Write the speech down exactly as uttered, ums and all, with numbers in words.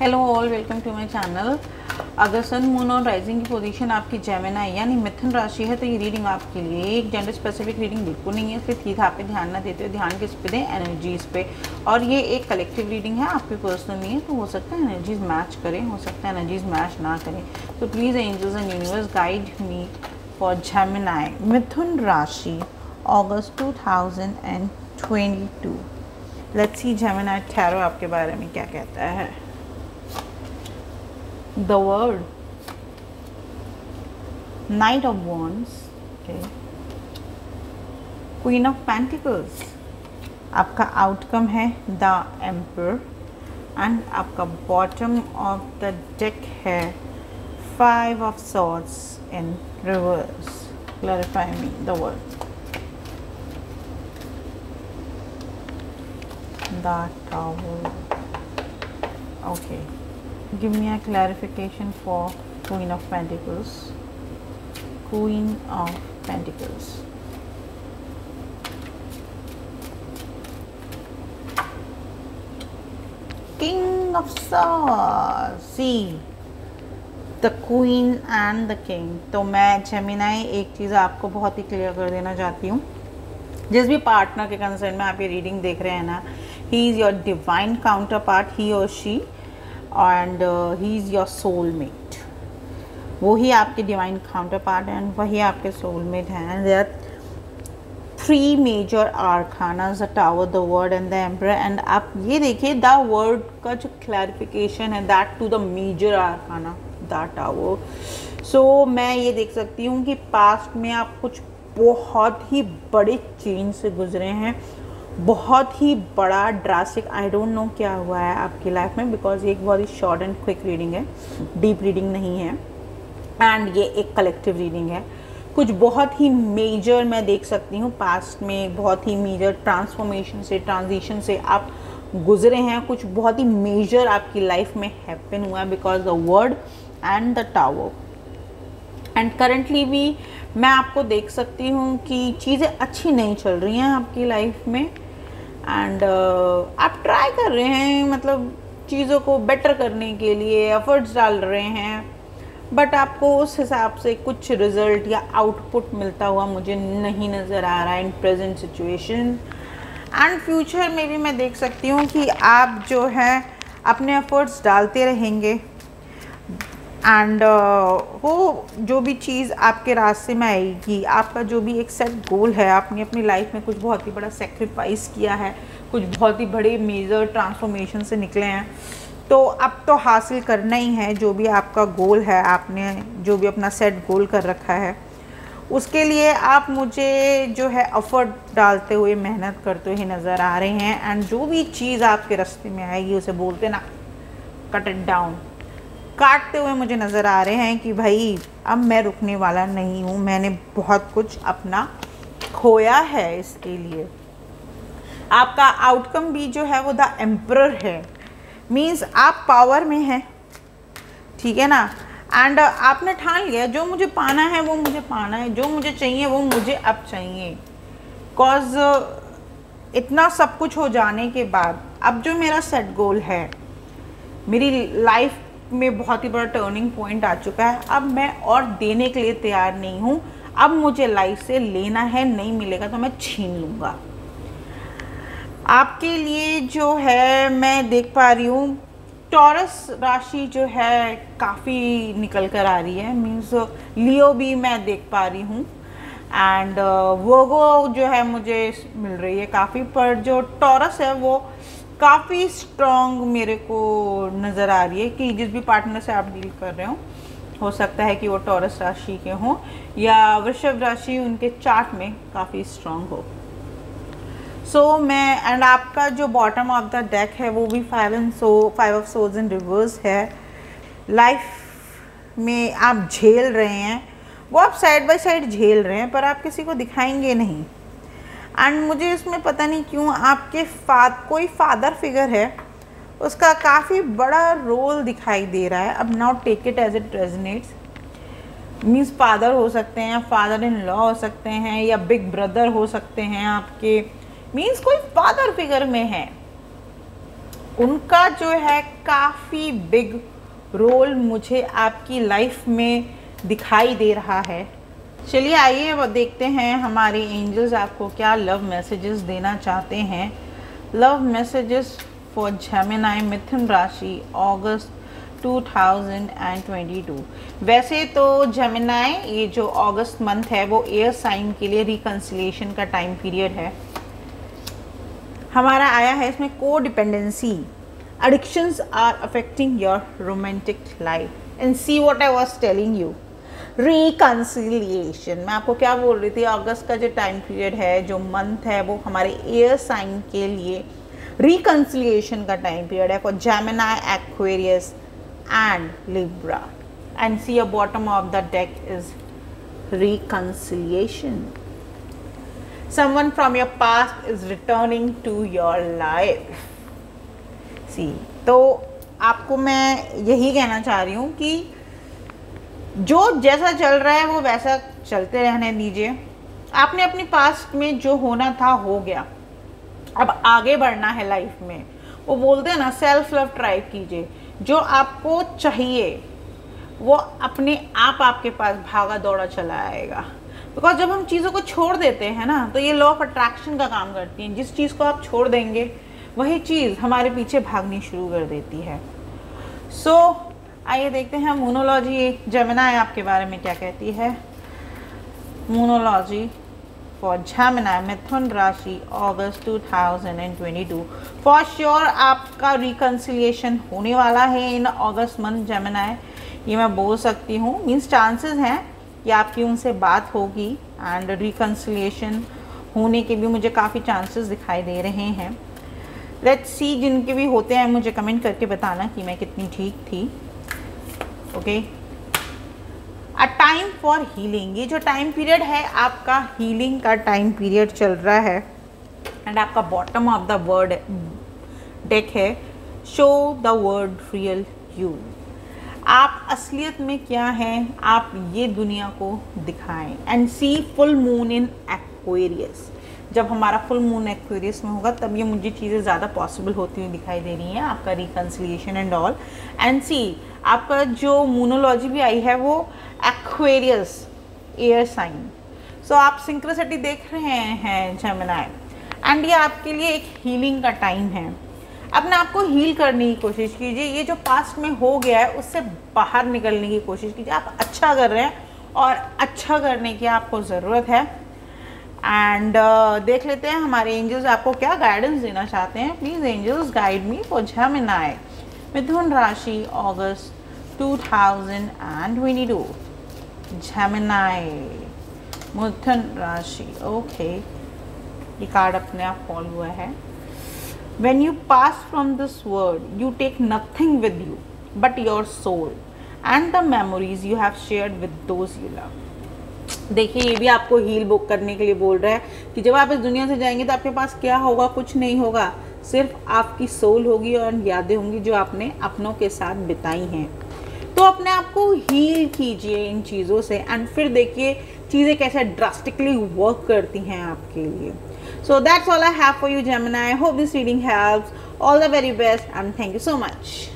Hello all, welcome to my channel. अगर sun moon और rising की पोजीशन आपकी जेमिनी यानी मिथुन राशि है तो ये रीडिंग आपके लिए एक जेंडर स्पेसिफिक रीडिंग बिल्कुल नहीं है। इसलिए ठीक आप पे ध्यान ना देते हो, ध्यान किस पे दें, एनर्जीज पे। और ये एक कलेक्टिव रीडिंग है, आपकी पर्सनल नहीं है, तो हो सकता है एनर्जीज मैच करें, हो सकता है एनर्जीज मैच ना करें। तो please angels and universe guide me for Gemini Mithun राशि August two thousand twenty two. Let's see Gemini tarot आपके बारे में क्या कहता है। The word Knight of Wands, okay. Queen of Pentacles, आपका आउटकम है द एम्पर एंड आपका बॉटम ऑफ द डेक है five of swords in reverse. Clarify me the world. The tower, okay. Give me a clarification for Queen of Pentacles. Queen of Pentacles. King of Swords. See, the Queen and the King. तो मैं Gemini एक चीज़ आपको बहुत ही clear कर देना चाहती हूँ। जिस भी पार्टनर के कंसर्न में आप ये रीडिंग देख रहे हैं ना, he is your divine counterpart, he और she, and he is your soulmate. वो ही आपके डिवाइन काउंटर पार्ट एंड वही आपके सोलमेट हैं। There are three major arcanas, the tower, the world and the emperor. And आप ये देखिए द वर्ड का जो क्लैरिफिकेशन है, that to the major arcana, the tower. So मैं ये देख सकती हूँ कि पास्ट में आप कुछ बहुत ही बड़े चेंज से गुजरे हैं, बहुत ही बड़ा ड्रास्टिक। आई डोंट नो क्या हुआ है आपकी लाइफ में, बिकॉज ये एक बहुत ही शॉर्ट एंड क्विक रीडिंग है, डीप रीडिंग नहीं है, एंड ये एक कलेक्टिव रीडिंग है। कुछ बहुत ही मेजर मैं देख सकती हूँ पास्ट में, बहुत ही मेजर ट्रांसफॉर्मेशन से, ट्रांजिशन से आप गुजरे हैं। कुछ बहुत ही मेजर आपकी लाइफ में हैपन हुआ है because the world and the tower. And currently भी मैं आपको देख सकती हूँ कि चीज़ें अच्छी नहीं चल रही हैं आपकी लाइफ में, एंड uh, आप ट्राई कर रहे हैं, मतलब चीज़ों को बेटर करने के लिए एफर्ट्स डाल रहे हैं, बट आपको उस हिसाब से कुछ रिजल्ट या आउटपुट मिलता हुआ मुझे नहीं नज़र आ रहा है in present situation. And future में भी मैं देख सकती हूँ कि आप जो है अपने एफर्ट्स डालते रहेंगे, एंड uh, वो जो भी चीज़ आपके रास्ते में आएगी, आपका जो भी एक सेट गोल है, आपने अपनी लाइफ में कुछ बहुत ही बड़ा सेक्रीफाइस किया है, कुछ बहुत ही बड़े मेजर ट्रांसफॉर्मेशन से निकले हैं, तो अब तो हासिल करना ही है जो भी आपका गोल है। आपने जो भी अपना सेट गोल कर रखा है, उसके लिए आप मुझे जो है एफर्ट डालते हुए, मेहनत करते हुए नज़र आ रहे हैं। एंड जो भी चीज़ आपके रास्ते में आएगी उसे बोलते ना कट इट डाउन, काटते हुए मुझे नज़र आ रहे हैं कि भाई अब मैं रुकने वाला नहीं हूँ, मैंने बहुत कुछ अपना खोया है। इसके लिए आपका आउटकम भी जो है वो द एम्परर है, मीन्स आप पावर में हैं, ठीक है ना। एंड आपने ठान लिया जो मुझे पाना है वो मुझे पाना है, जो मुझे चाहिए वो मुझे अब चाहिए। कॉज इतना सब कुछ हो जाने के बाद अब जो मेरा सेट गोल है, मेरी लाइफ में बहुत ही बड़ा टर्निंग पॉइंट आ चुका है। अब मैं और देने के लिए तैयार नहीं हूँ, अब मुझे लाइफ से लेना है, नहीं मिलेगा तो मैं छीन लूँगा। आपके लिए जो है मैं देख पा रही हूँ टॉरस राशि जो है काफ़ी निकल कर आ रही है, मीन्स लियो भी मैं देख पा रही हूँ, एंड वर्गो जो है मुझे मिल रही है काफ़ी, पर जो टॉरस है वो काफ़ी स्ट्रॉन्ग मेरे को नज़र आ रही है कि जिस भी पार्टनर से आप डील कर रहे हो, हो सकता है कि वो टॉरस राशि के हों या वृषभ राशि उनके चार्ट में काफ़ी स्ट्रॉन्ग हो। सो so, मैं एंड आपका जो बॉटम ऑफ द डेक है वो भी five and so five of swords in reverse है। लाइफ में आप झेल रहे हैं, वो आप साइड बाय साइड झेल रहे हैं, पर आप किसी को दिखाएंगे नहीं। एंड मुझे इसमें पता नहीं क्यों आपके फाद कोई फादर फिगर है, उसका काफ़ी बड़ा रोल दिखाई दे रहा है। अब now take it as it resonates, means father हो सकते हैं, फादर इन लॉ हो सकते हैं, या बिग ब्रदर हो सकते हैं आपके, मीन्स कोई फादर फिगर में है। उनका जो है काफ़ी बिग रोल मुझे आपकी लाइफ में दिखाई दे रहा है। चलिए आइए अब देखते हैं हमारे एंजल्स आपको क्या लव मैसेजेस देना चाहते हैं। Love messages for Gemini Mithun राशि August two thousand twenty two. वैसे तो जेमिनी ये जो अगस्त मंथ है वो एयर साइन के लिए रिकंसिलिएशन का टाइम पीरियड है। हमारा आया है इसमें को dependency, addictions are affecting your romantic life and see what I was telling you, reconciliation. मैं आपको क्या बोल रही थी, अगस्त का जो टाइम पीरियड है, जो मंथ है, वो हमारे एयर साइन के लिए रिकंसिलिएशन का टाइम पीरियड है for Gemini, Aquarius and Libra. And see a bottom of the deck is reconciliation. Someone from your past is returning to your life. See, तो आपको मैं यही कहना चाह रही हूँ कि जो जैसा चल रहा है वो वैसा चलते रहने दीजिए। आपने अपनी पास्ट में जो होना था हो गया, अब आगे बढ़ना है लाइफ में। वो बोलते हैं ना, सेल्फ लव ट्राई कीजिए। जो आपको चाहिए वो अपने आप आपके पास भागा दौड़ा चला आएगा। बिकॉज जब हम चीज़ों को छोड़ देते हैं ना, तो ये लॉ ऑफ अट्रैक्शन का काम करती है। जिस चीज़ को आप छोड़ देंगे वही चीज़ हमारे पीछे भागनी शुरू कर देती है। सो so, आइए देखते हैं मूनोलॉजी जेमिनी आपके बारे में क्या कहती है। मूनोलॉजी फॉर जेमिनी मिथुन राशि August two thousand twenty two. For sure आपका रिकंसिलिएशन होने वाला है इन अगस्त मंथ जेमिनी, ये मैं बोल सकती हूँ। मीन्स चांसेस हैं कि आपकी उनसे बात होगी एंड रिकंसिलिएशन होने के भी मुझे काफ़ी चांसेस दिखाई दे रहे हैं। लेट्स सी, जिनके भी होते हैं मुझे कमेंट करके बताना कि मैं कितनी ठीक थी। Okay, a time for healing. ये जो टाइम पीरियड है आपका हीलिंग का टाइम पीरियड चल रहा है। एंड आपका bottom of the world deck है show the world real you. आप असलियत में क्या हैं, आप ये दुनिया को दिखाएं। And see full moon in Aquarius. जब हमारा फुल मून एक्वेरियस में होगा तब ये मुझे चीज़ें ज़्यादा पॉसिबल होती हुई दिखाई दे रही हैं, आपका reconciliation and all. And see आपका जो मूनोलॉजी भी आई है वो एक्वेरियस एयर साइन। सो आप सिंक्रोसिटी देख रहे हैं जेमिनी, एंड ये आपके लिए एक हीलिंग का टाइम है। अपने आप को हील करने की कोशिश कीजिए। ये जो पास्ट में हो गया है उससे बाहर निकलने की कोशिश कीजिए। आप अच्छा कर रहे हैं और अच्छा करने की आपको ज़रूरत है। एंड uh, देख लेते हैं हमारे एंजल्स आपको क्या गाइडेंस देना चाहते हैं। Please angels guide me for Gemini Mithun राशि August two thousand twenty two. Gemini Mithun राशि, ओके, ये कार्ड अपने आप फॉल हुआ है। When you pass from this world, you take nothing with you but your soul and the memories you have shared with those you love. देखिए, ये भी आपको हील बुक करने के लिए बोल रहा है कि जब आप इस दुनिया से जाएंगे तो आपके पास क्या होगा, कुछ नहीं होगा, सिर्फ आपकी सोल होगी और यादें होंगी जो आपने अपनों के साथ बिताई हैं। तो अपने आप को हील कीजिए इन चीज़ों से एंड फिर देखिए चीज़ें कैसे ड्रास्टिकली वर्क करती हैं आपके लिए। So that's all I have for you, Gemini. I hope this reading helps. All the very best and thank you so much.